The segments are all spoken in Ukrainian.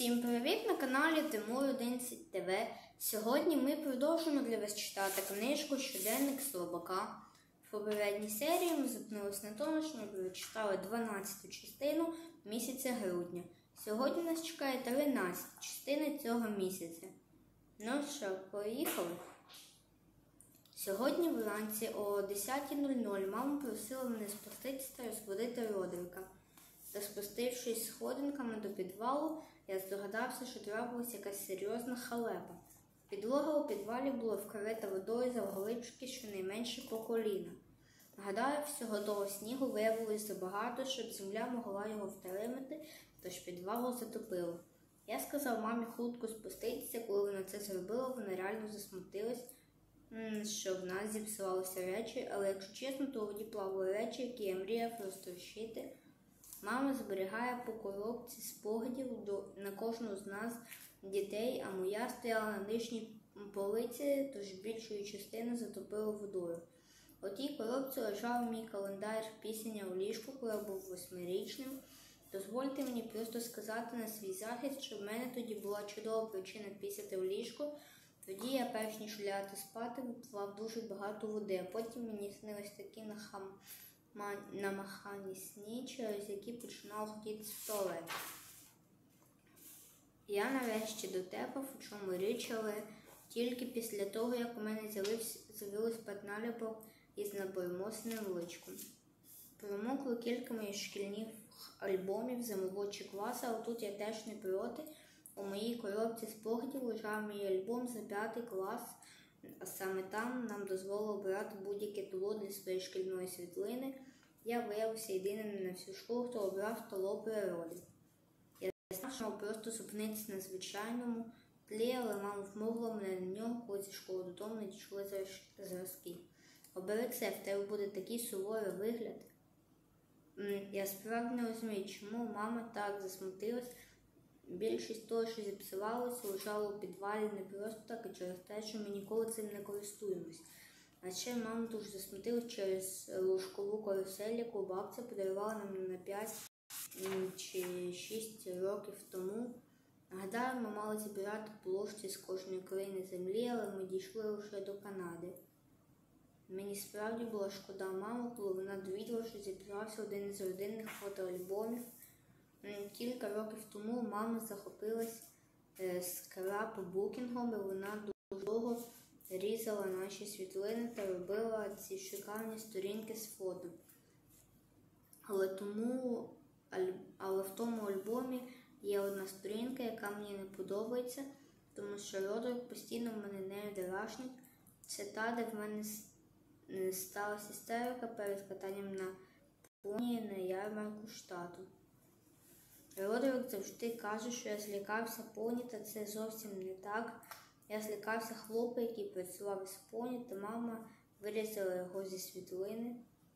Всім привіт на каналі Тимур 11 ТВ. Сьогодні ми продовжуємо для вас читати книжку «Щоденник Слабака». В попередній серії ми зупинилися на тому, що ми прочитали 12-ту частину місяця грудня. Сьогодні нас чекає 13-та частина цього місяця. Ну що, поїхали? Сьогодні вранці о 10:00 мама просила мене спуститися та розбудити Родрика. Та спустившись сходинками до підвалу, я здогадався, що трапилася якась серйозна халепа. Підлога у підвалі була вкрита водою завглибшки щонайменше по коліна. Гадаю, всього того снігу виявилось забагато, щоб земля могла його втримати, тож підвалу затопило. Я сказав мамі хутко спуститися, коли вона це зробила, вона реально засмутилась, що в нас зіпсувалися речі, але якщо чесно, то у воді плавали речі, які я мріяв розтрощити. Мама зберігає по коробці спогадів на кожну з нас дітей, а моя стояла на нижній полиці, тож більшою частину затопило водою. У тій коробці лежав мій календар пісення у ліжку, коли я був 8-річним. Дозвольте мені просто сказати на свій захист, що в мене тоді була чудова причина пісяти у ліжку. Тоді я, перш ніж лягати спати, випивав дуже багато води, а потім мені снились такі намахані сні, через які починав хотіти в туалет. Я нарешті дотепав, у чому річ, але тільки після того, як у мене з'явилось 5 наліпок із набоймосним личком. Промокли кілька моїх шкільних альбомів за молодші класи, а тут я теж не проти. У моїй коробці спогадів лежав мій альбом за 5 клас, а саме там нам дозволили обирати будь-яке тло для своєї шкільної світлини. Я виявився єдиним на всю школу, хто обрав тло природи. Я знав, що мав просто зупинитися на звичайному тлі, але мама вмовила мене на нього, коли зі школи додому не дійшли зразки. Обери це, в тебе буде такий суворий вигляд. Я справді не розумію, чому мама так засмутилась. Більшість того, що зіпсувалося, лежало у підвалі не просто так, а через те, що ми ніколи цим не користуємось. А ще мама дуже засмутилась через ложкову карусель, яку бабця подарувала нам на 5 чи 6 років тому. Гадаю, ми мали збирати по ложці з кожної країни землі, але ми дійшли лише до Канади. Мені справді була шкода мами, коли вона довідала, що зібрався один із родинних фотоальбомів. Кілька років тому мама захопилась скрапбукінгом, і вона дуже довго різала наші світлини та робила ці шикарні сторінки з фото. Але в тому альбомі є одна сторінка, яка мені не подобається, тому що Родрик постійно мене нею дражнить. Це та, де в мене сталася істерика перед катанням на поні на ярмарку штату. Родрик завжди каже, що я злякався поні, та це зовсім не так. Я злякався хлопа, який працював із поні, та мама вирізала його зі світлини.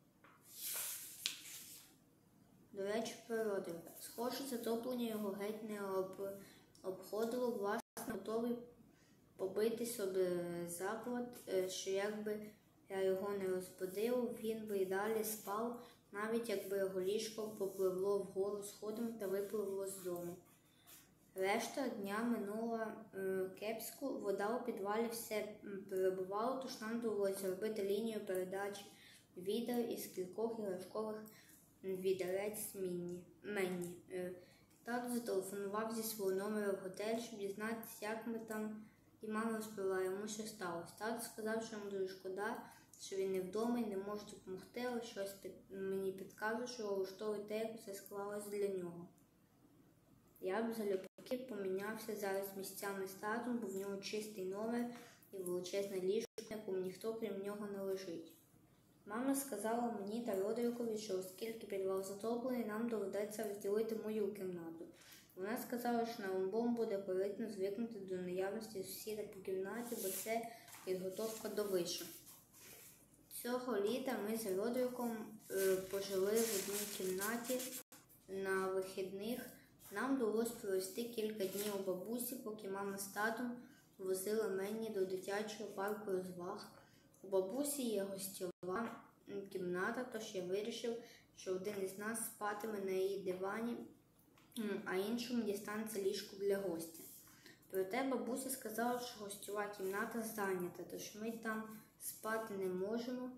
До речі, про Родрика. Схоже, затоплення його геть не обходило, власне, готовий побитись об заклад, що якби я його не розбудив, він би і далі спав, навіть якби його ліжко попливло вгору сходами та випливло з дому. Решта дня минула кепську, вода у підвалі все перебувала, тож нам довелося робити лінію передачі відер із кількох іграшкових відерець Менні. Тато зателефонував зі свого номера в готель, щоб дізнатися, як ми там, і мама розповіла йому, що сталося. Тато сказав, що йому дуже шкода, що він не вдома і не може допомогти, але щось мені підказує, що влаштовує те, як усе склалось для нього. Я б залюбки помінявся зараз місцями з татом, бо в нього чистий номер і величезне ліжко, на якому ніхто крім нього не лежить. Мама сказала мені та Родрикові, що оскільки підвал затоплений, нам доведеться розділити мою кімнату. Вона сказала, що на альбом буде корисно звикнути до наявності сусіда по кімнаті, бо це підготовка до вишу. Цього літа ми з Родриком пожили в одній кімнаті на вихідних. Нам довелось провести кілька днів у бабусі, поки мама з татом возила Менні до дитячого парку розваг. У бабусі є гостьова кімната, тож я вирішив, що один із нас спатиме на її дивані, а іншому дістанеться ліжко для гостя. Проте бабуся сказала, що гостьова кімната зайнята, тож ми там спати не можемо.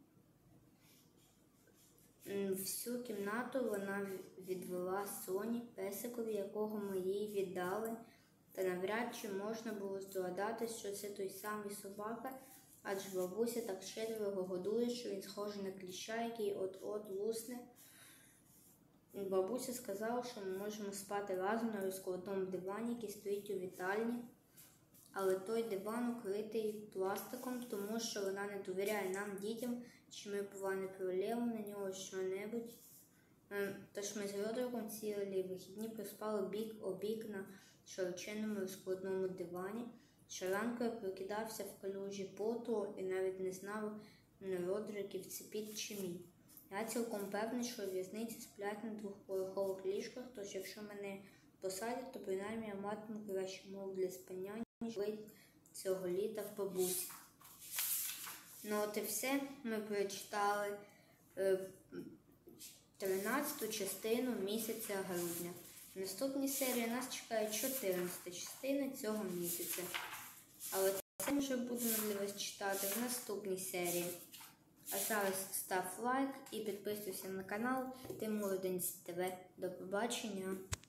Всю кімнату вона відвела Соні, песикові, якого ми їй віддали, та навряд чи можна було здогадатись, що це той самий собака, адже бабуся так щедро його годує, що він схожий на кліща, який от-от лусне. Бабуся сказала, що ми можемо спати разом на розкладному дивані, який стоїть у вітальні, але той диван укритий пластиком, тому що вона не довіряє нам, дітям, чи ми, бува, не пролємо на нього що-небудь. Тож ми з Родриком цілі вихідні проспали бік о бік на широченному розкладному дивані. Щоранку я прокидався в калюжі поту і навіть не знав, Родриків це під чи мій. Я цілком певний, що у в'язниці сплять на двохповерхових ліжках, тож якщо мене посадять, то принаймні я матиму краще мов для спання, ніж цього літа в бабусі. Ну от і все. Ми прочитали 13-ту частину місяця грудня. В наступній серії нас чекає 14-та частина цього місяця. Але це ми вже будемо для вас читати в наступній серії. А зараз став лайк і підписуйся на канал Тимур 11 ТВ. До побачення!